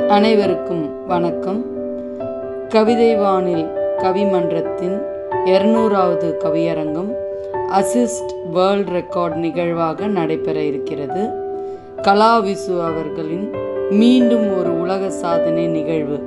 அனைவருக்கும் வணக்கம். கவிதை வானில் கவிமன்றத்தின் 200வது கவியரங்கம் அசிஸ்ட் வேர்ல்ட் ரெக்கார்ட் நிகழ்வாக நடைபெற இருக்கிறது. கலா விசு அவர்களின் மீண்டும் ஒரு உலக சாதனை நிகழ்வு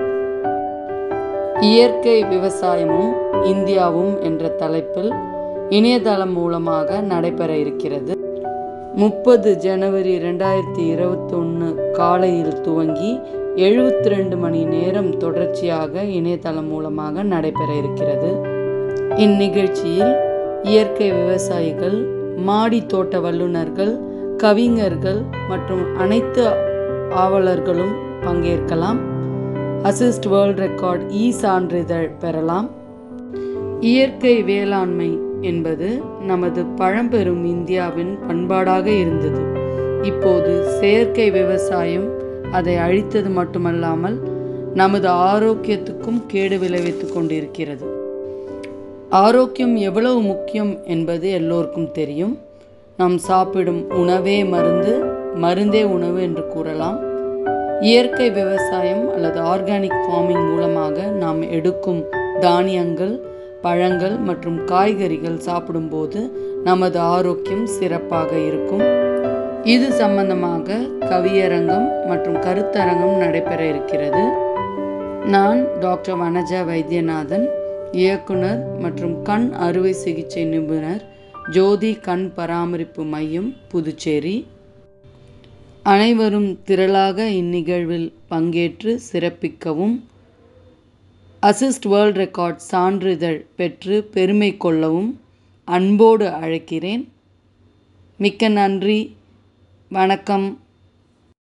இயற்கை விவசாயமும் இந்தியாவும் என்ற தலைப்பில் இணையதளம் மூலமாக நடைபெற இருக்கிறது. 30 ஜனவரி 2021 காலையில் துவங்கி 72 மணி நேரம் தொடர்ச்சியாக இணையதளம் மூலமாக நடைபெற இருக்கிறது. இந்நிகழ்ச்சியில் இயற்கை விவசாயிகள், மாடி தோட்ட வல்லுநர்கள், கவிஞர்கள் மற்றும் அனைத்து ஆவலர்களும் பங்கேற்கலாம். அசிஸ்ட் வேர்ல்ட் ரெக்கார்ட் சான்றிதழ் பெறலாம். இயற்கை வேளாண்மை என்பது நமது பழம்பெரும் இந்தியாவின் பண்பாடாக இருந்தது. இப்போது செயற்கை விவசாயம் அதை அழித்தது மட்டுமல்லாமல் நமது ஆரோக்கியத்துக்கும் கேடு விளைவித்துக் கொண்டிருக்கிறது. ஆரோக்கியம் எவ்வளவு முக்கியம் என்பது எல்லோருக்கும் தெரியும். நாம் சாப்பிடும் உணவே மருந்து, மருந்தே உணவு என்று கூறலாம். இயற்கை விவசாயம் அல்லது ஆர்கானிக் ஃபார்மிங் மூலமாக நாம் எடுக்கும் தானியங்கள், பழங்கள் மற்றும் காய்கறிகள் சாப்பிடும்போது நமது ஆரோக்கியம் சிறப்பாக இருக்கும். இது சம்பந்தமாக கவியரங்கம் மற்றும் கருத்தரங்கம் நடைபெற இருக்கிறது. நான் டாக்டர் வனஜா வைத்தியநாதன், இயக்குனர் மற்றும் கண் அறுவை சிகிச்சை நிபுணர், ஜோதி கண் பராமரிப்பு மையம், புதுச்சேரி. அனைவரும் திரளாக இந்நிகழ்வில் பங்கேற்று சிறப்பிக்கவும், அசிஸ்ட் வேர்ல்ட் ரெக்கார்ட் சான்றிதழ் பெற்று பெருமை கொள்ளவும் அன்போடு அழைக்கிறேன். மிக்க நன்றி. வணக்கம்.